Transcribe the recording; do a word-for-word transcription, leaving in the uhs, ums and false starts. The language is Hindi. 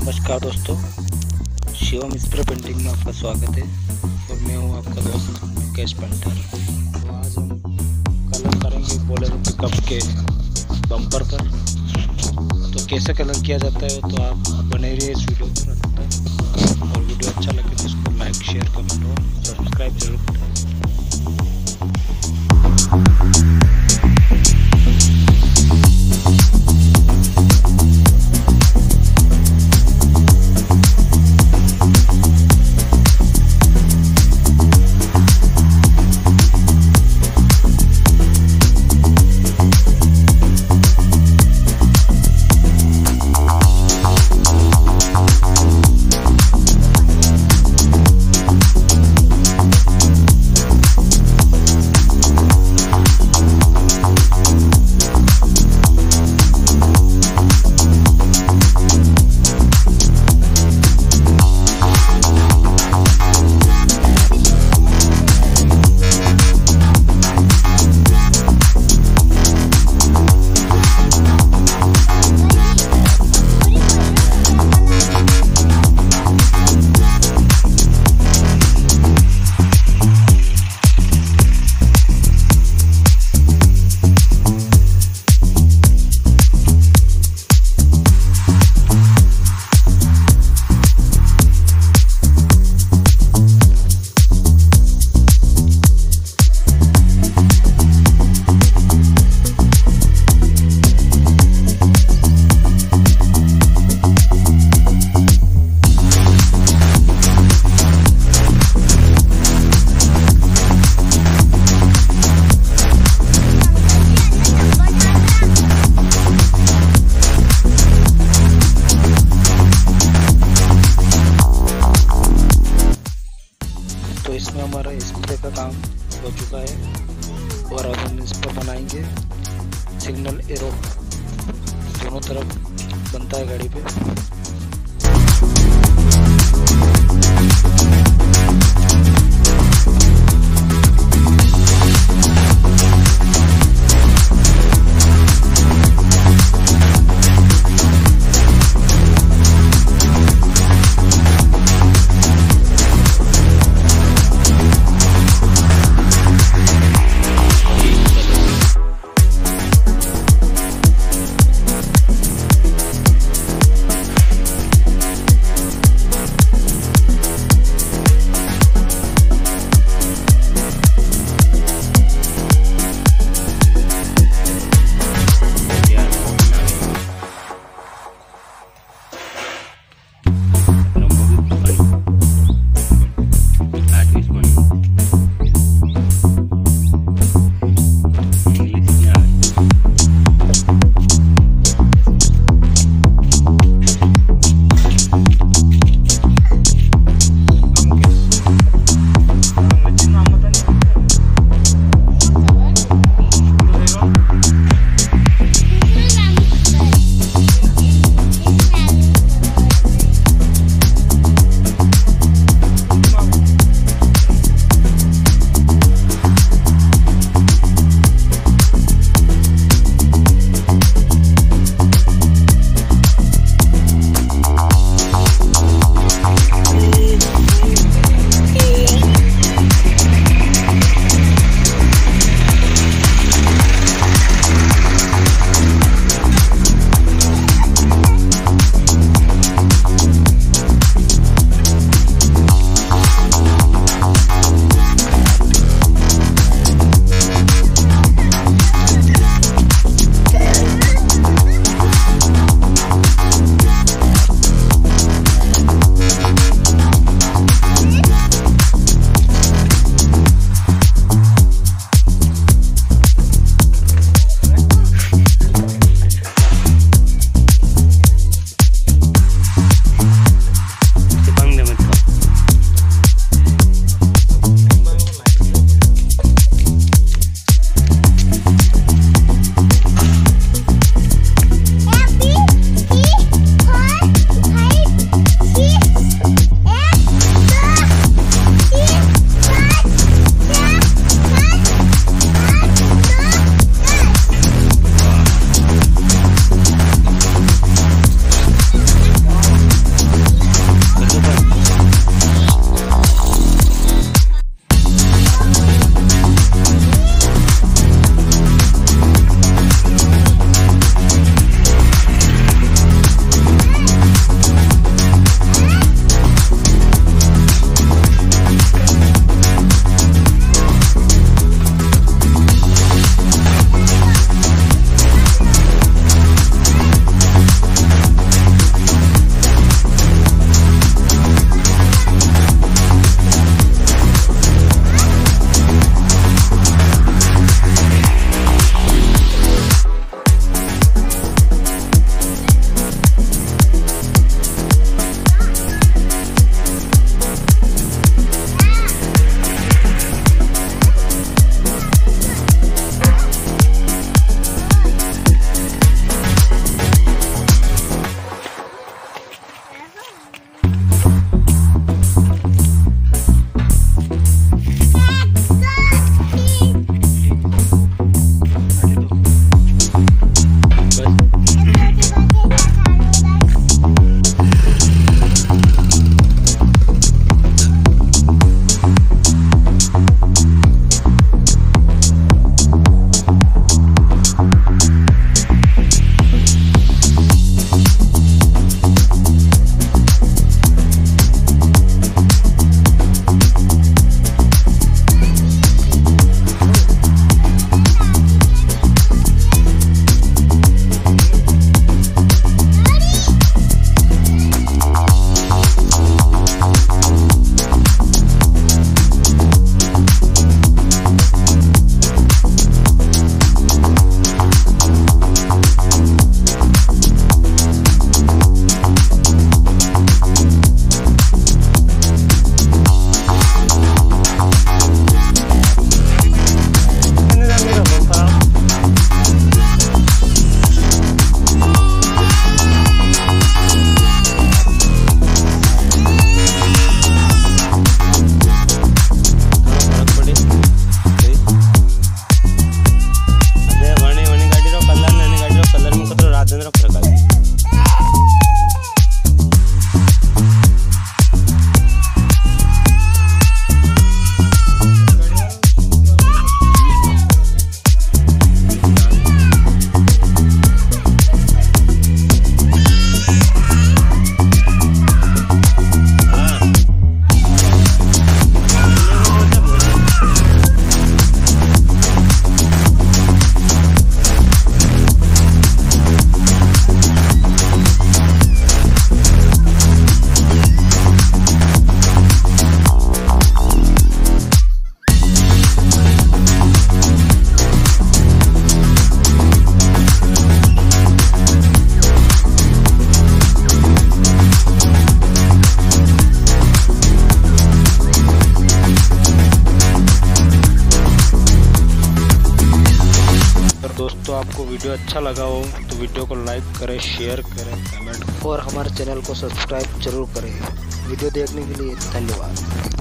नमस्कार दोस्तों, शिवम स्प्रे पेंटिंग में आपका स्वागत है और मैं हूं आपका दोस्त मुकेश पेंटर। तो आज हम कलर करेंगे बोलेरो पिकअप के बम्पर पर। तो कैसे कलर किया जाता है तो आप बने रहिए इस वीडियो पर अंत तक, और वीडियो अच्छा लगे तो इसको लाइक शेयर कमेंट और सब्सक्राइब जरूर करें। तो इसमें हमारा स्प्रे का काम हो चुका है और अब हम इस पर बनाएंगे सिग्नल एरो। दोनों तरफ बनता है गाड़ी पे। वीडियो अच्छा लगा हो तो वीडियो को लाइक करें, शेयर करें, कमेंट करें और हमारे चैनल को सब्सक्राइब जरूर करें। वीडियो देखने के लिए धन्यवाद।